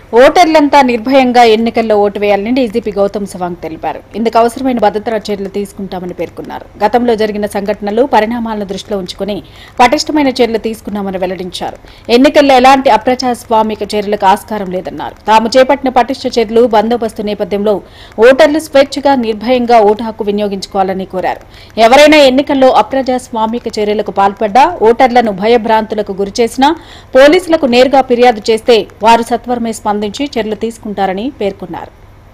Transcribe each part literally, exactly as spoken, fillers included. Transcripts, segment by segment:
ఓటర్లంతా నిర్భయంగా ఎన్నికల్లో ఓటు వేయాలని డీజీపీ గౌతమ్ సవాంగ్ తెలిపారు. ఇందుకు అవసరమైన భద్రతా చర్యలు తీసుకుంటామని పేర్కొన్నారు. గతంలో జరిగిన సంఘటనలు, పరిణామాలను దృష్టిలో ఉంచుకుని పటిష్టమైన చర్యలు తీసుకున్నామని వెల్లడించారు. ఎన్నికల్లో ఎలాంటి అప్రజాస్వామిక చర్యలకు ఆస్కారం లేదన్నారు. తాము చేపట్టిన పటిష్ట చర్యలు, బందోబస్తు నేపథ్యంలో ఓటర్లు స్వేచ్ఛగా, నిర్భయంగా ఓటు హక్కు వినియోగించుకోవాలని కోరారు. ఎవరైనా ఎన్నికల్లో అప్రజాస్వామిక చర్యలకు పాల్పడ్డా, ఓటర్లను భయభ్రాంతులకు గురిచేసినా పోలీసులకు నేరుగా ఫిర్యాదు చేస్తే వారు సత్వరమే స్పందించి చర్యలు తీసుకుంటారని పేర్కొన్నారు.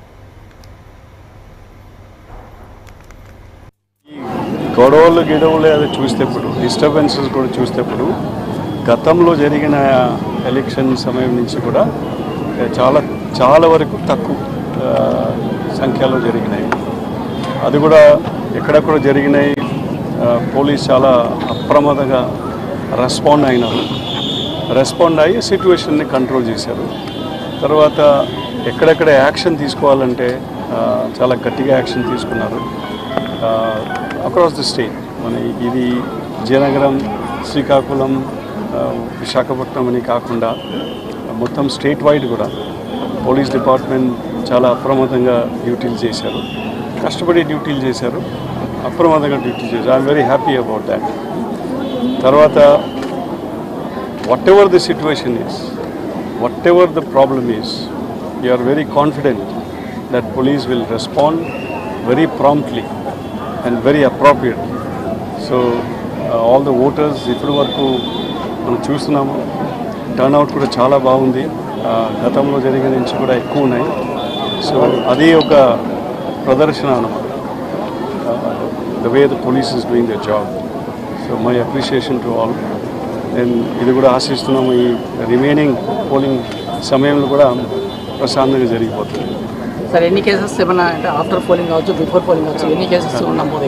గొడవలు గిడవలు అది చూసేటప్పుడు, డిస్టర్బెన్సెస్ కూడా చూసేటప్పుడు గతంలో జరిగిన ఎలక్షన్ సమయం నుంచి కూడా చాలా చాలా వరకు తక్కువ సంఖ్యలో జరిగినాయి. అది కూడా ఎక్కడెక్కడ జరిగినాయి, పోలీస్ చాలా అప్రమత్తంగా రెస్పాండ్ అయినారు. రెస్పాండ్ అయ్యి సిచ్యువేషన్ని కంట్రోల్ చేశారు. తర్వాత ఎక్కడెక్కడ యాక్షన్ తీసుకోవాలంటే చాలా గట్టిగా యాక్షన్ తీసుకున్నారు అక్రాస్ ది స్టేట్. మన ఇది విజయనగరం, శ్రీకాకుళం, విశాఖపట్నం అని కాకుండా మొత్తం స్టేట్ వైడ్ కూడా పోలీస్ డిపార్ట్మెంట్ చాలా అప్రమత్తంగా డ్యూటీలు చేశారు. కష్టపడి డ్యూటీలు చేశారు, అప్రమత్తంగా డ్యూటీలు చేశారు. I'm very happy about that. తర్వాత whatever the situation is, whatever the problem is, we are very confident that police will respond very promptly and very appropriately. So uh, all the voters ఇప్పటి వరకు మనం చూస్తున్నాము, turn out కూడా చాలా బాగుంది. గతంలో జరిగిన నుంచి కూడా ఎక్కువ ఉన్నాయి. సో అది ఒక ప్రదర్శన అన్నమాట, the way the police is doing their job. So my appreciation to all. నేను ఇది కూడా ఆశిస్తున్నాము, ఈ రిమైనింగ్ పోలింగ్ సమయంలో కూడా ప్రశాంతంగా జరిగిపోతుంది. సార్ ఎన్ని కేసెస్ ఏమన్నా అంటే ఆఫ్టర్ పోలింగ్ కావచ్చు, బిఫోర్ పోలింగ్ కావచ్చు, ఎన్ని కేసెస్ నమోదు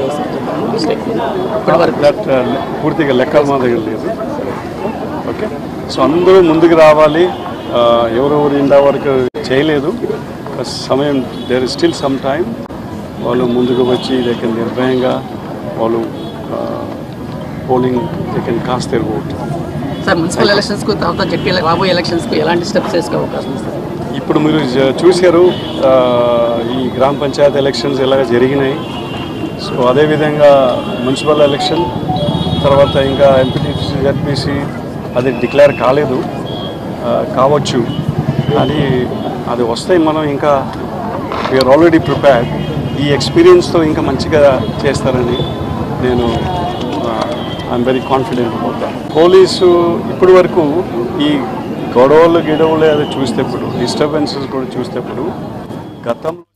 దట్ పూర్తిగా లెక్కల మా దగ్గర లేదు. ఓకే, సో అందరూ ముందుకు రావాలి. ఎవరెవరు ఇందా వరకు చేయలేదు, సమయం there is still some time. వాళ్ళు ముందుకు వచ్చి దగ్గర నిర్భయంగా వాళ్ళు polling they can cast their vote. Sir municipal ఎలక్షన్స్కు తర్వాత జడ్పీ రాబోయే ఎలక్షన్స్కు ఎలాంటి స్టెప్స్ వేసుకునే అవకాశం ఉంది? ఇప్పుడు మీరు చూశారు ఈ గ్రామ పంచాయతీ ఎలక్షన్స్ ఎలాగ జరిగినాయి. సో అదేవిధంగా మున్సిపల్ ఎలక్షన్ తర్వాత ఇంకా ఎంపీటీసీ, జడ్పీసీ అది డిక్లేర్ కాలేదు, కావచ్చు. కానీ అది వస్తాయి. మనం ఇంకా వీఆర్ ఆల్రెడీ ప్రిపేర్డ్. ఈ ఎక్స్పీరియన్స్తో ఇంకా మంచిగా చేస్తారని నేను I'm very confident about that. Police ఇప్పటి వరకు ఈ గొడవలు గిడవలు అది చూసేటప్పుడు, డిస్టర్బెన్సెస్ కూడా చూసేటప్పుడు గతం